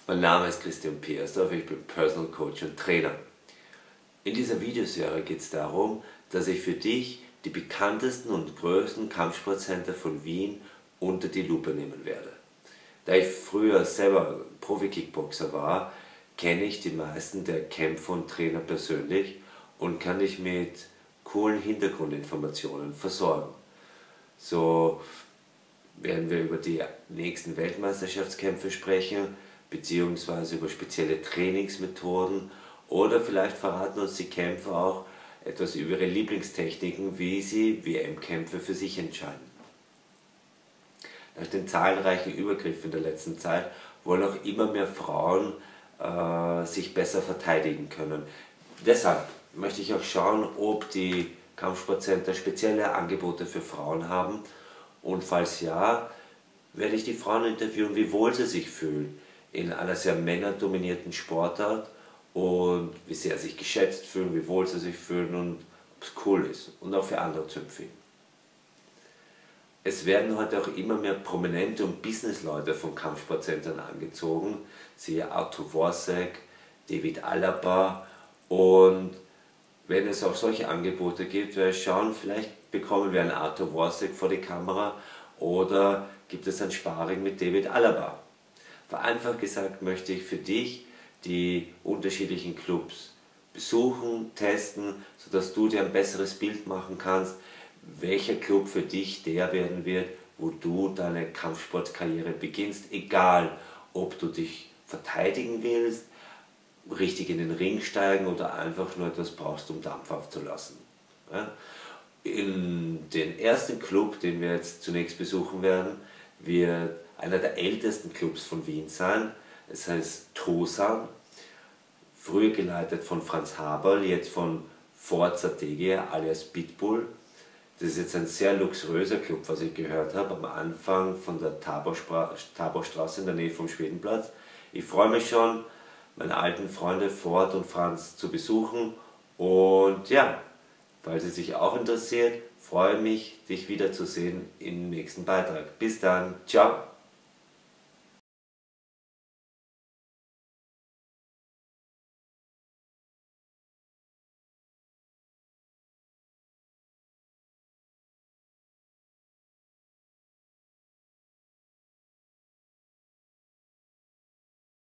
Mein Name ist Christian Piersdorf, ich bin Personal Coach und Trainer. In dieser Videoserie geht es darum, dass ich für dich die bekanntesten und größten Kampfsportcenter von Wien unter die Lupe nehmen werde. Da ich früher selber Profi-Kickboxer war, kenne ich die meisten der Kämpfer und Trainer persönlich und kann dich mit coolen Hintergrundinformationen versorgen. So werden wir über die nächsten Weltmeisterschaftskämpfe sprechen, beziehungsweise über spezielle Trainingsmethoden, oder vielleicht verraten uns die Kämpfer auch etwas über ihre Lieblingstechniken, wie sie WM-Kämpfe für sich entscheiden. Nach den zahlreichen Übergriffen in der letzten Zeit wollen auch immer mehr Frauen sich besser verteidigen können. Deshalb möchte ich auch schauen, ob die Kampfsportcenter spezielle Angebote für Frauen haben, und falls ja, werde ich die Frauen interviewen, wie wohl sie sich fühlen in einer sehr männerdominierten Sportart und wie sehr sie sich geschätzt fühlen, wie wohl sie sich fühlen und ob es cool ist und auch für andere zu empfehlen. Es werden heute auch immer mehr Prominente und Businessleute von Kampfsportzentren angezogen, siehe Artur Dvořák, David Alaba, und wenn es auch solche Angebote gibt, werde ich schauen, vielleicht bekommen wir einen Artur Dvořák vor die Kamera oder gibt es ein Sparring mit David Alaba. Vereinfacht gesagt möchte ich für dich die unterschiedlichen Clubs besuchen, testen, sodass du dir ein besseres Bild machen kannst, welcher Club für dich der werden wird, wo du deine Kampfsportkarriere beginnst, egal ob du dich verteidigen willst, richtig in den Ring steigen oder einfach nur etwas brauchst, um Dampf aufzulassen. Ja? In den ersten Club, den wir jetzt zunächst besuchen werden, wird einer der ältesten Clubs von Wien sein. Es heißt Tosan, früher geleitet von Franz Haberl, jetzt von Forza Tegea alias Pitbull. Das ist jetzt ein sehr luxuriöser Club, was ich gehört habe, am Anfang von der Taborstraße in der Nähe vom Schwedenplatz. Ich freue mich schon, meine alten Freunde Ford und Franz zu besuchen, und ja, falls es dich auch interessiert, freue mich, dich wiederzusehen im nächsten Beitrag. Bis dann, ciao!